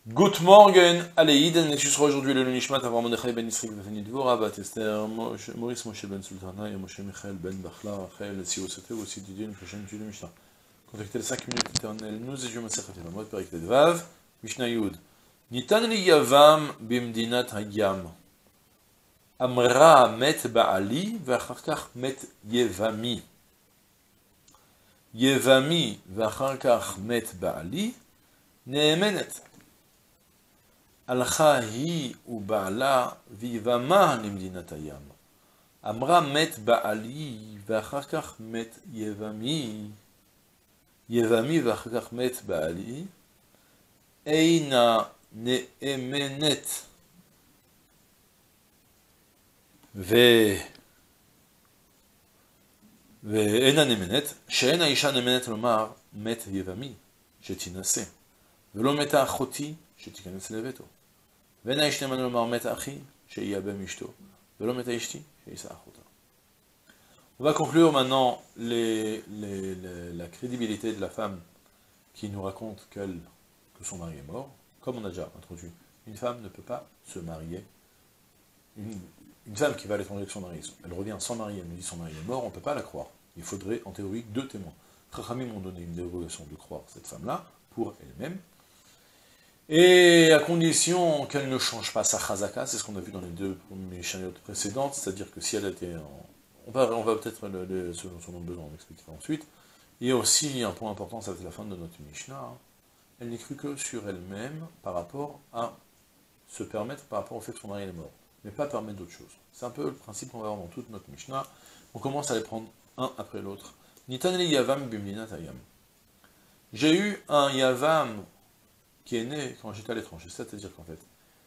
Good morning, Aleïd, on étudiera aujourd'hui le Nishmat avant Mordechai ben Yisrik ben Dvorah, Bat Esther, Maurice Moshe ben Sultana et Moshe Michael ben Bachla, Raphaël Siosatev, aussi Didier, une prochaine étude de Mishnah. Contactez les 5 minutes éternelles, nous étudions Masechet Yevamot, Perek Vav, Mishnah Yud. Nitan li Yavam bimdinat hayam. Amra met Baali, ואחר כך met Yevami. Yevami, ואחר כך met Baali, נאמנת. הלכה היא ובעלה ויבמה למדינת הים. אמרה מת בעלי ואחר כך מת יבמי. יבמי ואחר כך מת בעלי. אינה נאמנת. ואינה נאמנת, שאין האישה נאמנת לומר מת יבמי, שתינשא. ולא מתה אחותי, שתיכנס לביתו. ואין האיש נאמן לומר מת אחי, שיהיה אשתו. ולא מתה אשתי, שיישא אחותה. On va conclure maintenant la crédibilité de la femme qui nous raconte que son mari est mort. Comme on a déjà introduit, une femme ne peut pas se marier. Une femme qui va à l'étranger avec son mari, elle revient sans mari, elle nous dit son mari est mort, on ne peut pas la croire. Il faudrait en théorie 2 témoins. Chachamim m'ont donné une dérogation de croire cette femme-là, pour elle-même, et à condition qu'elle ne change pas sa chazaka, c'est ce qu'on a vu dans les 2 Mishnayot précédentes, c'est-à-dire que si elle était... On va peut-être, selon son besoin, on expliquera ensuite. Et aussi, un point important, ça va être la fin de notre Mishnah, elle n'est crue que sur elle-même par rapport à se permettre, par rapport au fait que son mari est mort, mais pas permettre d'autres choses. C'est un peu le principe qu'on va avoir dans toute notre Mishnah. On commence à les prendre un après l'autre. Nitan li yavam bimdinat hayam. J'ai eu un yavam qui est né quand j'étais à l'étranger, c'est-à-dire qu'en fait,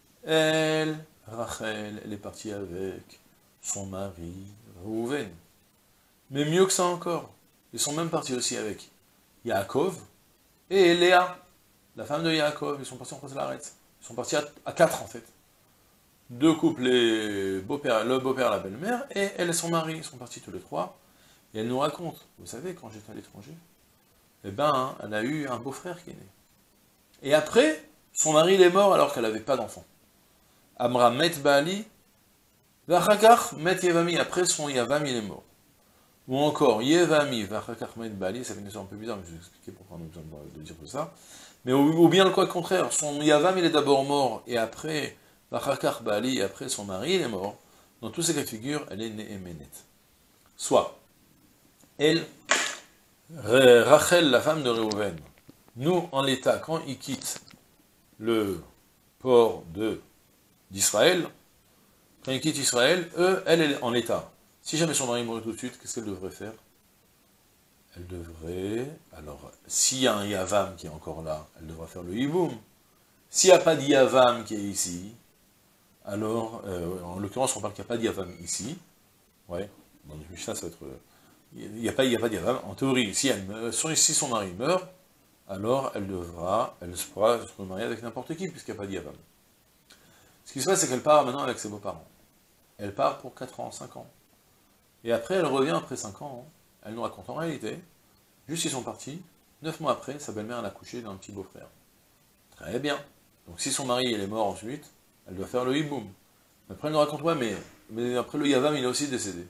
Rachel, elle est partie avec son mari, Reuven. Mais mieux que ça encore, ils sont même partis aussi avec Yaakov et Léa, la femme de Yaakov, ils sont partis en Khotlaretz. Ils sont partis à 4 en fait. 2 couples, le beau-père et la belle-mère, et elle et son mari, ils sont partis tous les 3. Et elle nous raconte, vous savez, quand j'étais à l'étranger, eh ben, elle a eu un beau-frère qui est né. Et après, son mari il est mort alors qu'elle n'avait pas d'enfant. Amra met Baali, Vachakach met Yevami, après son Yavam il est mort. Ou encore, Yevami, Vachakach met Baali, ça fait une histoire un peu bizarre, mais je vais vous expliquer pourquoi on a besoin de dire tout ça. Mais ou bien le quoi contraire, son Yavam il est d'abord mort, et après, Vachakach Baali, et après son mari il est mort. Dans tous ces cas de figure, elle est Ne'emenet. Soit, elle, Rachel, la femme de Reuven, nous, en l'état, quand ils quittent le port d'Israël, quand ils quittent Israël, elle est en l'état. Si jamais son mari mourait tout de suite, qu'est-ce qu'elle devrait faire? Elle devrait... Alors, s'il y a un Yavam qui est encore là, elle devra faire le Hiboum. S'il n'y a pas de Yavam qui est ici, alors, en l'occurrence, on parle qu'il n'y a pas de Yavam ici. Ouais, dans le Mishnah, ça va être... Il n'y a pas de Yavam. En théorie, si son mari meurt, alors elle pourra se remarier avec n'importe qui, puisqu'il n'y a pas de Yavam. Ce qui se passe, c'est qu'elle part maintenant avec ses beaux-parents. Elle part pour 4 ans, 5 ans. Et après, elle revient après 5 ans. Elle nous raconte en réalité, juste ils sont partis, 9 mois après, sa belle-mère a accouché d'un petit beau-frère. Très bien. Donc si son mari il est mort ensuite, elle doit faire le hiboum. Après, elle nous raconte, ouais, mais après le Yavam, il est aussi décédé.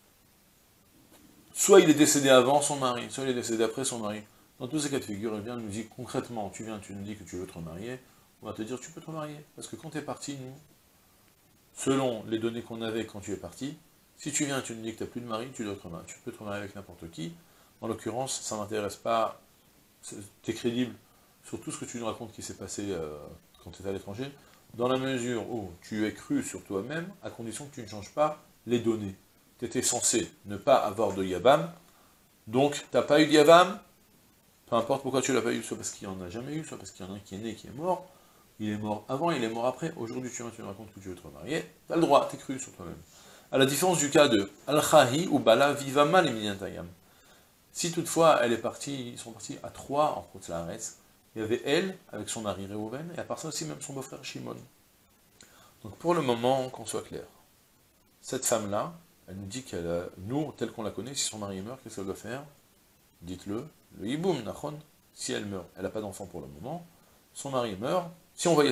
Soit il est décédé avant son mari, soit il est décédé après son mari. Dans tous ces cas de figure, elle vient nous dit concrètement, tu nous dis que tu veux te remarier, on va te dire tu peux te remarier. Parce que quand tu es parti, nous, selon les données qu'on avait quand tu es parti, si tu viens et tu nous dis que tu n'as plus de mari, tu peux te remarier avec n'importe qui. En l'occurrence, ça ne m'intéresse pas, tu es crédible sur tout ce que tu nous racontes qui s'est passé quand tu étais à l'étranger, dans la mesure où tu es cru sur toi-même, à condition que tu ne changes pas les données. Tu étais censé ne pas avoir de Yavam, donc tu n'as pas eu de Yavam, peu importe pourquoi tu l'as pas eu, soit parce qu'il n'y en a jamais eu, soit parce qu'il y en a un qui est né, qui est mort, il est mort avant, il est mort après, aujourd'hui tu me racontes que tu veux te remarier, tu as le droit, tu es cru sur toi-même. À la différence du cas de Al-Khahi ou Bala Vivama Liminiantayam. Si toutefois ils sont partis à 3 en Khotlaretz, il y avait elle, avec son mari Reuven, et à part ça aussi même son beau-frère Shimon. Donc pour le moment, qu'on soit clair, cette femme-là, elle nous dit nous, tel qu'on la connaît, si son mari meurt, qu'est-ce qu'elle doit faire? Dites-le, le hiboum, nachon, si elle meurt, elle n'a pas d'enfant pour le moment, son mari meurt, Si on voyait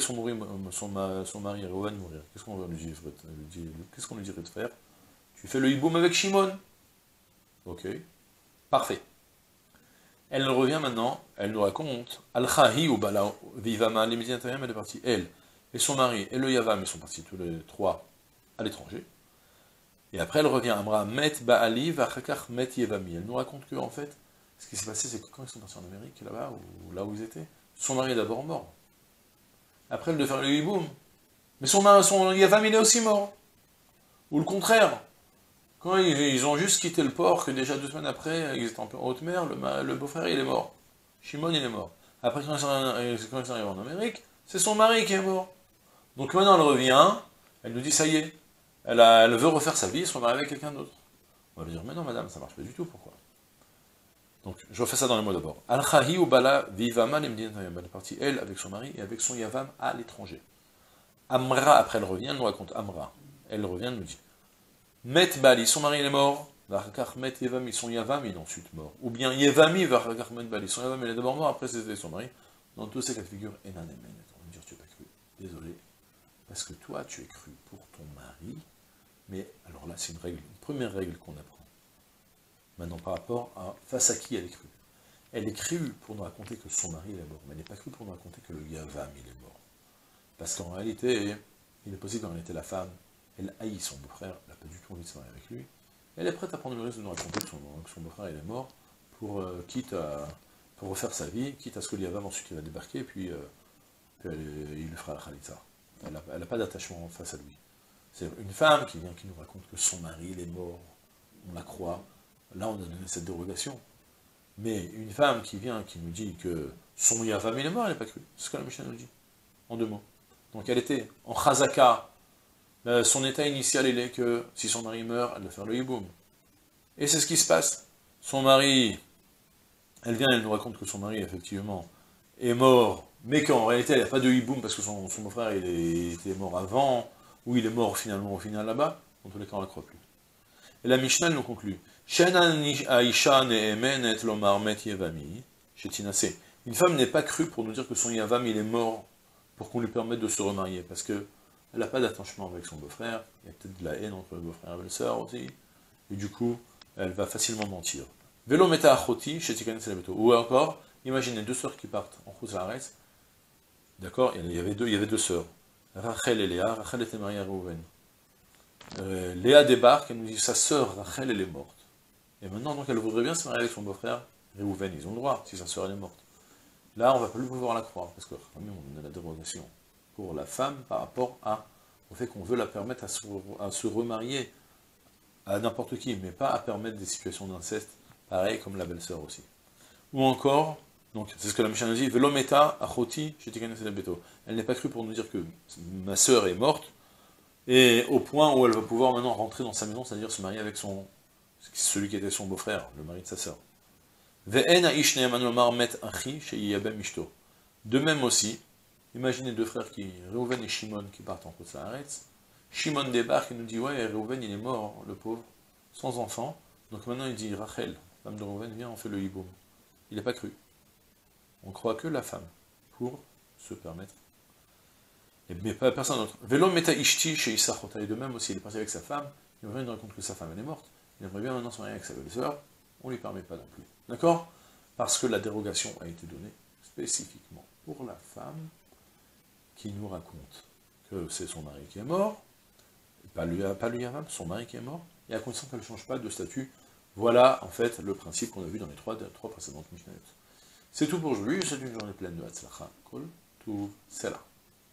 son mari Reuven mourir, qu'est-ce qu'on qu'est-ce qu'on lui dirait de faire? Tu fais le hiboum avec Shimon. Ok, parfait. Elle revient maintenant, elle nous raconte, Al-Khahi ou Bala Vivama, les Méditerranéens, elle est partie, elle, et son mari, et le Yavam, ils sont partis tous les trois à l'étranger. Et après, elle revient, Amra, Met Baali, Vachakach, Met Yevami. Elle nous raconte que, en fait, ce qui s'est passé, c'est que quand ils sont partis en Amérique, là-bas, ou là où ils étaient, son mari est d'abord mort. Après, elle devait faire le hiboum. Mais son Yavam, il est aussi mort. Ou le contraire. Quand ils ont juste quitté le port, que déjà 2 semaines après, ils étaient en haute mer, le beau-frère, il est mort. Shimon, il est mort. Après, quand ils sont arrivés en Amérique, c'est son mari qui est mort. Donc maintenant, elle revient, elle nous dit, ça y est, elle veut refaire sa vie, se remarier avec quelqu'un d'autre. On va lui dire, mais non, madame, ça marche pas du tout, pourquoi? Donc, je refais ça dans les mots d'abord. Al-Khahi ou Bala Vivama, elle est partie, elle, avec son mari, et avec son Yavam à l'étranger. Amra, après, elle revient, elle nous raconte Amra. Elle revient, elle nous dit, Met Bali, son mari il est mort, Varakar Met Yevami, son Yavam il est ensuite mort. Ou bien Yevami, Varakar Met Bali, son Yavam il est d'abord mort, après c'était son mari. Dans tous ces cas de figure, Enan Emen, on va dire tu n'as pas cru. Désolé, parce que toi tu es cru pour ton mari, mais alors là c'est une première règle qu'on apprend. Maintenant par rapport à face à qui elle est crue. Elle est crue pour nous raconter que son mari il est mort, mais elle n'est pas crue pour nous raconter que le Yavam il est mort. Parce qu'en réalité, il est possible qu'en réalité la femme, elle haït son beau-frère, elle n'a pas du tout envie de se marier avec lui, elle est prête à prendre le risque de nous raconter que son beau-frère il est mort, pour refaire sa vie, quitte à ce que l'Yavam ensuite il va débarquer, et puis il lui fera la khalitza. Elle n'a pas d'attachement face à lui. C'est une femme qui vient, qui nous raconte que son mari il est mort, on la croit, là on a donné cette dérogation. Mais une femme qui vient, qui nous dit que son Yavam il est mort, elle n'est pas crue. C'est ce que la Mishnah nous dit, en 2 mots. Donc elle était en chazaka. Son état initial, il est que si son mari meurt, elle doit faire le hiboum. Et c'est ce qui se passe. Son mari, elle vient, elle nous raconte que son mari, effectivement, est mort, mais qu'en réalité, il n'y a pas de hiboum parce que son beau-frère, il était mort avant, ou il est mort finalement, au final là-bas. En tous les cas, on ne la croit plus. Et la Mishnah, elle nous conclut. Une femme n'est pas crue pour nous dire que son yavam, il est mort, pour qu'on lui permette de se remarier, parce que elle n'a pas d'attachement avec son beau-frère, il y a peut-être de la haine entre le beau-frère et la belle-sœur aussi, et du coup, elle va facilement mentir. Velo meta achoti, ou encore, imaginez 2 sœurs qui partent en Khouzaretz, d'accord, il y avait 2 sœurs, Rachel et Léa, Rachel était mariée à Reuven. Léa débarque, elle nous dit, sa sœur Rachel, elle est morte. Et maintenant, donc, elle voudrait bien se marier avec son beau-frère, Reuven, ils ont le droit, si sa sœur, elle est morte. Là, on va plus pouvoir la croire, parce que quand même, on a la dérogation pour la femme par rapport au fait qu'on veut la permettre à se remarier à n'importe qui, mais pas à permettre des situations d'inceste, pareil comme la belle-sœur aussi. Ou encore, donc c'est ce que la Mishnah nous dit, Velometa achoti beto. Elle n'est pas crue pour nous dire que ma sœur est morte, et au point où elle va pouvoir maintenant rentrer dans sa maison, c'est-à-dire se marier avec celui qui était son beau-frère, le mari de sa sœur. De même aussi, imaginez 2 frères, Reuven et Shimon, qui partent en Khouzaretz. Shimon débarque et nous dit, ouais, Reuven il est mort, le pauvre, sans enfant. Donc maintenant il dit, Rachel, femme de Reuven, viens, on fait le hiboum. Il n'est pas cru. On croit que la femme, pour se permettre. Mais pas personne d'autre. Velo meta ishti chez Issachota. Et de même aussi, il est parti avec sa femme, il revient de raconte que sa femme elle est morte. Il aimerait bien maintenant se marier avec sa belle-sœur, on ne lui permet pas non plus. D'accord? Parce que la dérogation a été donnée spécifiquement pour la femme qui nous raconte que c'est son mari qui est mort, pas lui son mari qui est mort, et à condition qu'elle ne change pas de statut. Voilà, en fait, le principe qu'on a vu dans les 3 précédentes Mishnayot. C'est tout pour aujourd'hui, c'est une journée pleine de Hatzlacha, Kol, tout, c'est là.